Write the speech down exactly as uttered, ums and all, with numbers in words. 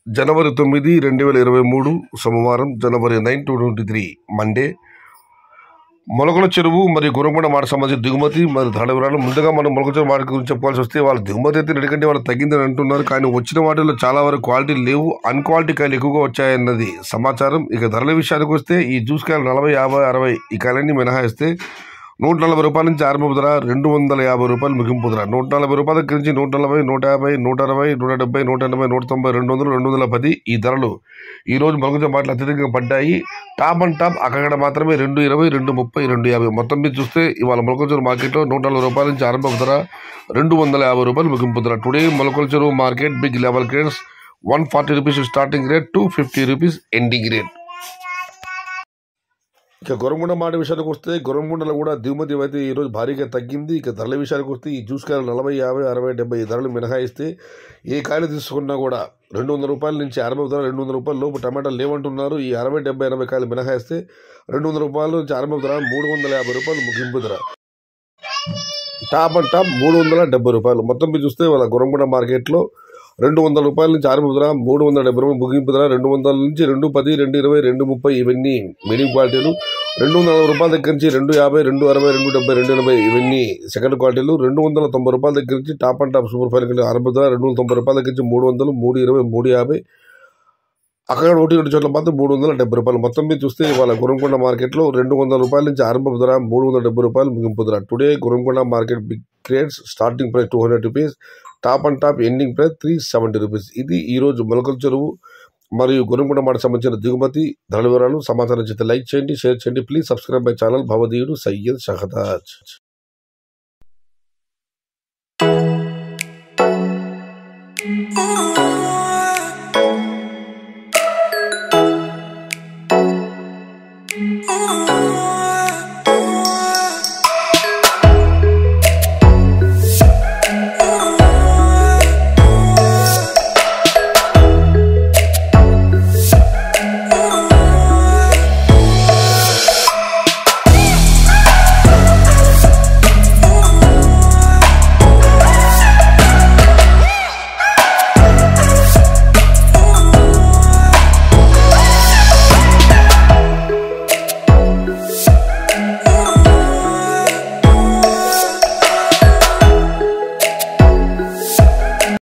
జనవరి తొమ్మిది రెండు వేల ఇరవై మూడు సోమవారం, January nine two twenty three Monday. Molakala Cheruvu మరియు గురంకొండ మాట సంబంధించిన దిగుమతి మరియు ధరల వివరాలు. ముందుగా మనం మొలకల చెరువు మాట గురించి చెప్పుకోవాల్సి వస్తే, వాళ్ళ దిగుమతి అయితే ఎందుకంటే వాళ్ళు తగ్గిందని అంటున్నారు, కానీ వచ్చిన వాటిలో చాలా వరకు క్వాలిటీ లేవు, అన్క్వాలిటీ కాయలు ఎక్కువగా వచ్చాయన్నది సమాచారం. ఇక ధరల విషయానికి వస్తే, ఈ జ్యూస్ కాయలు నలభై యాభై అరవై ఈ కాయలన్నీ మినహాయిస్తే నూట నలభై రూపాయల నుంచి ఆరంభ ధర రెండు వందల యాభై రూపాయలు ముగింపు ధర. నూట నలభై రూపాయల దగ్గర నుంచి నూట నలభై నూట యాభై నూట అరవై నూట డెబ్బై నూట ఎనభై నూట తొంభై రెండు వందలు రెండు వందల పది ఈ ధరలు ఈరోజు మొలకల మాటలు అత్యధికంగా పడ్డాయి. టాప్ అండ్ టాప్ అక్కడ మాత్రమే రెండు ఇరవై రెండు ముప్పై రెండు యాభై. మొత్తం మీద చూస్తే ఇవాళ మొలకల చెరువు మార్కెట్లో నూట నలభై రూపాయల నుంచి ఆరంభ ధర రెండు వందల యాభై రూపాయలు ముగింపు ధర. Today Molakala Cheruvu market big level grades one forty rupees starting rate, two fifty rupees ending rate. ఇక గురంకొండ మాట విషయానికి వస్తే, గురంకొండలో కూడా దిగుమతి అయితే ఈరోజు భారీగా తగ్గింది. ఇక ధరల విషయానికి వస్తే, ఈ జ్యూస్ కాయలు నలభై యాభై అరవై డెబ్బై ఈ ధరలు మినహాయిస్తే ఏ కాయలు తీసుకున్నా కూడా రెండు వందల రూపాయల నుంచి ఆరంభ ధర రెండు వందల రూపాయల లోపు టమాటాలు లేవంటున్నారు. ఈ అరవై డెబ్బై ఎనభై కాయలు మినహాయిస్తే రెండు వందల రూపాయల నుంచి ఆరంభ ధర మూడు వందల యాభై రూపాయలు ముగింపు ధర. టాప్ అండ్ టాప్ మూడు వందల డెబ్బై రూపాయలు. మొత్తం మీద చూస్తే వాళ్ళ గురంకొండ మార్కెట్లో రెండు వందల రూపాయల నుంచి ఆరంభ ధర మూడు వందల డెబ్బై రూపాయలు ముగింపు ధర. రెండు వందల నుంచి రెండు పది రెండు ఇరవై రెండు ముప్పై ఇవన్నీ మీడియం క్వాలిటీలు. రెండు వందల నలభై రూపాయల దగ్గర నుంచి రెండు యాభై రెండు అరవై రెండు డెబ్బై రెండు ఎనభై ఇవన్నీ సెకండ్ క్వాలిటీలు. రెండు వందల తొంభై రూపాయల దగ్గర నుంచి top and top super fine ఆరంభ ధర రెండు వందల తొంభై రూపాయల దగ్గర నుంచి మూడు వందలు మూడు ఇరవై మూడు యాభై అక్కడ ఒకటి రెండు చోట్ల మాత్రం మూడు వందల డెబ్బై రూపాయలు. మొత్తం మీద చూస్తే వాళ్ళ గురంకొండ మార్కెట్లో రెండు వందల రూపాయల నుంచి ఆరంభ ధర మూడు వందల డెబ్బై రూపాయలు ముగింపు ధర. Today Gurramkonda market big grades starting price two hundred rupees, top and top ending price three seventy rupees. ఇది ఈరోజు మొలకల చెరువు మరియు గురంకొండ మాట సంబంధించిన దిగుమతి ధరల వివరాలు. సమాచారం చేస్తే లైక్ చేయండి, షేర్ చేయండి. Please subscribe my channel. భవదీయుడు సయ్యద్ షహదాజ్.